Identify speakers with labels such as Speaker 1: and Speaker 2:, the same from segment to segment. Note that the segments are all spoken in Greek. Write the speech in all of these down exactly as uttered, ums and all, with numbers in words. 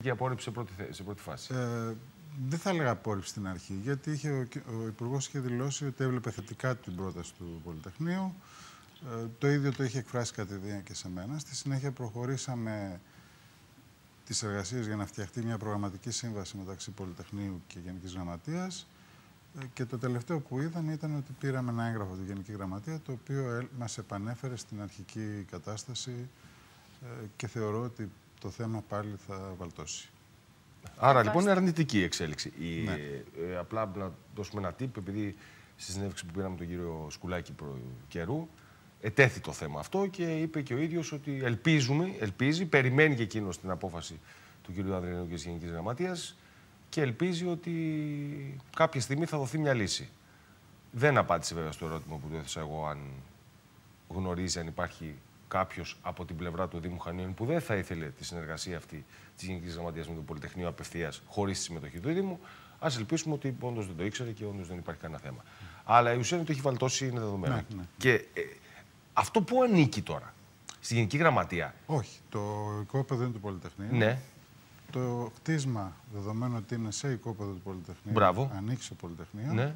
Speaker 1: Η απόρριψη σε πρώτη, σε πρώτη φάση.
Speaker 2: Ε, δεν θα έλεγα απόρριψη στην αρχή, γιατί είχε, ο, ο Υπουργός είχε δηλώσει ότι έβλεπε θετικά την πρόταση του Πολυτεχνείου. Ε, το ίδιο το είχε εκφράσει κατηδίαν και σε μένα. Στη συνέχεια προχωρήσαμε τις εργασίες για να φτιαχτεί μια προγραμματική σύμβαση μεταξύ Πολυτεχνείου και Γενικής Γραμματείας. Ε, και το τελευταίο που είδαν ήταν ότι πήραμε ένα έγγραφο από τη Γενική Γραμματεία, το οποίο μας επανέφερε στην αρχική κατάσταση ε, και θεωρώ ότι το θέμα πάλι θα βαλτώσει.
Speaker 1: Άρα λοιπόν είναι αρνητική η εξέλιξη. Η,
Speaker 2: ναι.
Speaker 1: ε, απλά να δώσουμε ένα tip, επειδή στη συνέντευξη που πήραμε τον κύριο Σκουλάκη προ καιρού, ετέθη το θέμα αυτό και είπε και ο ίδιος ότι ελπίζουμε, ελπίζει, περιμένει και εκείνος την απόφαση του κύριου Ανδρεανού και της Γενικής Γραμματείας και ελπίζει ότι κάποια στιγμή θα δοθεί μια λύση. Δεν απάντησε βέβαια στο ερώτημα που του έθεσα εγώ, αν γνωρίζει αν υπάρχει κάποιος από την πλευρά του Δήμου Χανίων που δεν θα ήθελε τη συνεργασία αυτή της Γενικής Γραμματείας με το Πολυτεχνείο απευθείας χωρίς τη συμμετοχή του Δήμου. Ας ελπίσουμε ότι όντως δεν το ήξερε και όντως δεν υπάρχει κανένα θέμα. Αλλά η ουσία είναι ότι έχει βαλτώσει, είναι δεδομένο.
Speaker 2: Ναι, ναι.
Speaker 1: Και ε, αυτό που ανήκει τώρα στη Γενική Γραμματεία.
Speaker 2: Όχι, το οικόπεδο είναι του Πολυτεχνείου.
Speaker 1: Ναι.
Speaker 2: Το κτίσμα, δεδομένου ότι είναι σε οικόπεδο του Πολυτεχνείου,
Speaker 1: Μπράβο.
Speaker 2: ανήκει στο Πολυτεχνείο.
Speaker 1: Ναι.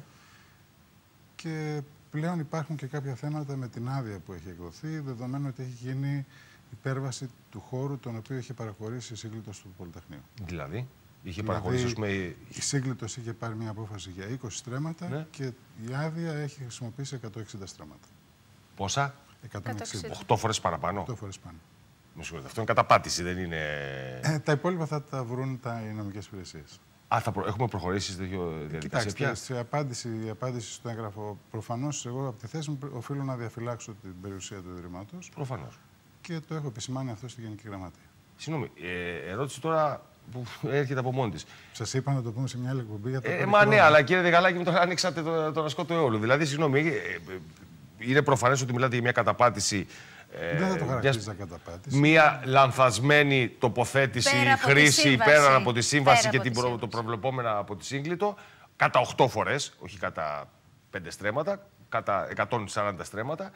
Speaker 2: Και πλέον υπάρχουν και κάποια θέματα με την άδεια που έχει εκδοθεί, δεδομένου ότι έχει γίνει υπέρβαση του χώρου τον οποίο είχε παραχωρήσει η Σύγκλιτος του Πολυτεχνείου.
Speaker 1: Δηλαδή, είχε
Speaker 2: δηλαδή,
Speaker 1: παραχωρήσει, πούμε...
Speaker 2: η Σύγκλιτος είχε πάρει μια απόφαση για είκοσι στρέμματα, ναι, και η άδεια έχει χρησιμοποιήσει εκατόν εξήντα στρέμματα.
Speaker 1: Πόσα?
Speaker 2: εκατόν εξήντα.
Speaker 1: οκτώ φορές παραπάνω.
Speaker 2: οκτώ φορές πάνω.
Speaker 1: Με συγχωρείτε, αυτό είναι καταπάτηση, δεν είναι...
Speaker 2: Ε, τα υπόλοιπα θα τα βρουν τα, οι νομικές υπηρεσίες.
Speaker 1: Α, θα προ... έχουμε προχωρήσει σε τέτοιο διαδικασία πια.
Speaker 2: Κοιτάξτε, η απάντηση, η απάντηση στο έγγραφο, προφανώς εγώ από τη θέση μου οφείλω να διαφυλάξω την περιουσία του Ιδρύματος.
Speaker 1: Προφανώς.
Speaker 2: Και το έχω επισημάνει αυτό στη Γενική Γραμματεία.
Speaker 1: Συγγνώμη, ε, ερώτηση τώρα που έρχεται από μόνη της.
Speaker 2: Σας είπα να το πούμε σε μια άλλη εκπομπή για το
Speaker 1: ε, Μα ναι, αλλά κύριε Δεγαλάκη, μου τώρα ανοίξατε το, το ασκό του αιώλου. Δηλαδή, συγγνώμη, ε, ε, είναι προφανές ότι μιλάτε για μια καταπάτηση. Ε,
Speaker 2: Δεν θα το χαρακτηρίζα καταπάτηση.
Speaker 1: Μια λανθασμένη τοποθέτηση,
Speaker 3: πέρα
Speaker 1: χρήση πέρα από τη σύμβαση και
Speaker 3: τη
Speaker 1: την προ, το προβλεπόμενα από τη Σύγκλιτο, κατά οκτώ φορές, όχι κατά πέντε στρέμματα, κατά εκατόν σαράντα στρέμματα.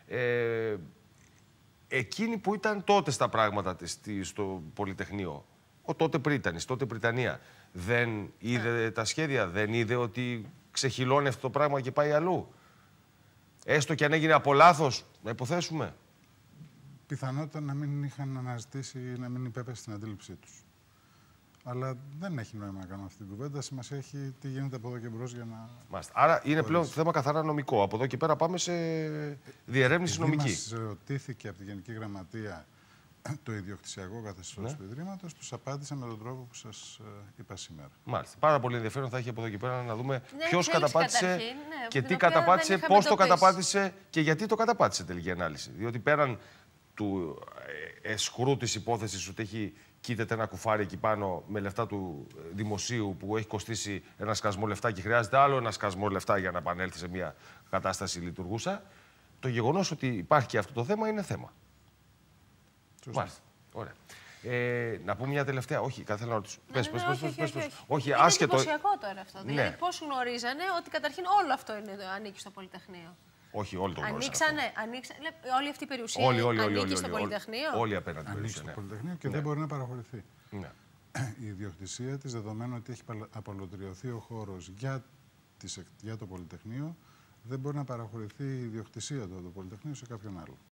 Speaker 1: Ε, εκείνη που ήταν τότε στα πράγματα της, στο Πολυτεχνείο, ο τότε Πρίτανης, τότε Πριτανία, δεν είδε τα σχέδια, δεν είδε ότι ξεχυλώνει αυτό το πράγμα και πάει αλλού. Έστω και αν έγινε από λάθος, να υποθέσουμε.
Speaker 2: Πιθανότητα να μην είχαν αναζητήσει ή να μην υπέπεσε στην αντίληψή τους. Αλλά δεν έχει νόημα να κάνουμε αυτή την κουβέντα. Σημασία έχει τι γίνεται από εδώ και μπρος για να.
Speaker 1: Μάλιστα. Άρα είναι
Speaker 2: χωρίς.
Speaker 1: πλέον θέμα καθαρά νομικό. Από εδώ και πέρα πάμε σε διερεύνηση νομική.
Speaker 2: Μας ρωτήθηκε από τη Γενική Γραμματεία το ιδιοκτησιακό καθεστώς, ναι, του Ιδρύματος, τους απάντησα με τον τρόπο που σας είπα σήμερα.
Speaker 1: Μάλιστα. Πάρα πολύ ενδιαφέρον θα έχει από εδώ και πέρα να δούμε
Speaker 3: ναι,
Speaker 1: ποιος καταπάτησε
Speaker 3: ναι,
Speaker 1: και τι καταπάτησε, πώς το καταπάτησε και γιατί το καταπάτησε τελική ανάλυση. Διότι πέραν του εσχρού της υπόθεσης ότι έχει κοίταται ένα κουφάρι εκεί πάνω με λεφτά του δημοσίου που έχει κοστίσει ένα σκασμό λεφτά και χρειάζεται άλλο ένα σκασμό λεφτά για να επανέλθει σε μια κατάσταση λειτουργούσα, το γεγονός ότι υπάρχει και αυτό το θέμα είναι θέμα. Μάλιστα. Ωραία. Ε, να πούμε μια τελευταία. Όχι, κάθε θέλω να ρωτήσω. Πες, πες, πες, πες, πες. Όχι,
Speaker 3: είναι
Speaker 1: άσχετο.
Speaker 3: εντυπωσιακό τώρα αυτό.
Speaker 1: Ναι.
Speaker 3: Δηλαδή, πώς γνωρίζανε ότι καταρχήν όλο αυτό είναι, ανήκει στο Πολυτεχνείο.
Speaker 1: Όχι, όλοι το γνωρίζανε.
Speaker 3: Ανοίξανε, ανοίξανε, όλη αυτή η περιουσία
Speaker 1: όλοι, όλοι,
Speaker 3: ανήκει
Speaker 1: όλοι, όλοι,
Speaker 3: στο
Speaker 1: όλοι,
Speaker 3: Πολυτεχνείο.
Speaker 1: Όλοι, όλοι απέναντι
Speaker 2: ανήκει
Speaker 1: περιουσία,
Speaker 2: στο
Speaker 1: ναι.
Speaker 2: Πολυτεχνείο και
Speaker 1: ναι.
Speaker 2: δεν μπορεί να παραχωρηθεί.
Speaker 1: Ναι.
Speaker 2: Η ιδιοκτησία της, δεδομένου ότι έχει απολωτριωθεί ο χώρος για, για το Πολυτεχνείο, δεν μπορεί να παραχωρηθεί η ιδιοκτησία του το Πολυτεχνείο σε κάποιον άλλο.